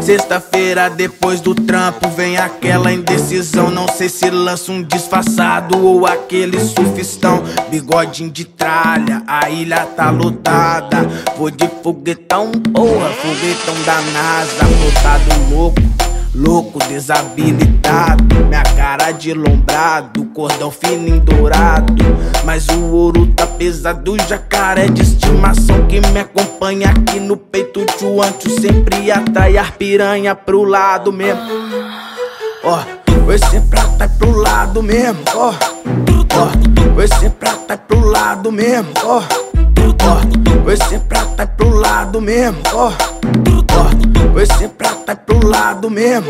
Sexta-feira depois do trampo vem aquela indecisão. Não sei se lança um disfarçado ou aquele surfistão. Bigodinho de tralha, a ilha tá lotada. Vou de foguetão, porra, foguetão da NASA. Lotado louco, louco, desabilitado. Minha cara de lombrado, cordão fininho dourado. Mas o ouro tá pesado, jacaré de estimação que me acompanha aqui no peito. Tchuancho sempre atrai as piranha pro lado mesmo. Ó, esse prata é pro lado mesmo. Ó, esse prata é pro lado mesmo. Ó, esse prata é pro lado mesmo. Ó, esse prata é pro lado mesmo.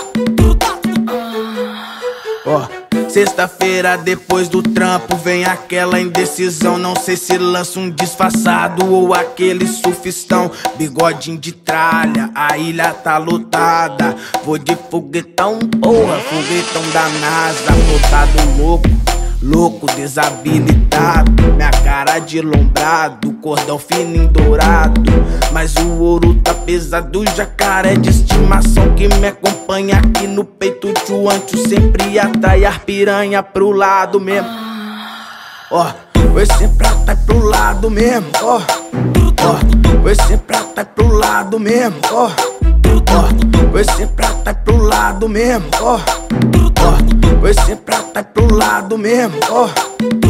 Ó, sexta-feira depois do trampo vem aquela indecisão. Não sei se lança um disfarçado ou aquele surfistão. Bigodinho de tralha, a ilha tá lotada. Vou de foguetão, porra, foguetão da NASA. Lotado louco, louco, desabilitado. Minha cara de lombrado, cordão fininho dourado. Mas o ouro tá pesado, jacaré de estimação que me acompanha aqui no peito. Tchuancho sempre atrai as piranha pro lado mesmo. Ó, esse prata é pro lado mesmo. Ó, esse prata é pro lado mesmo. Ó, esse prata é pro lado mesmo. Ó, esse prata é pro lado mesmo. Ó.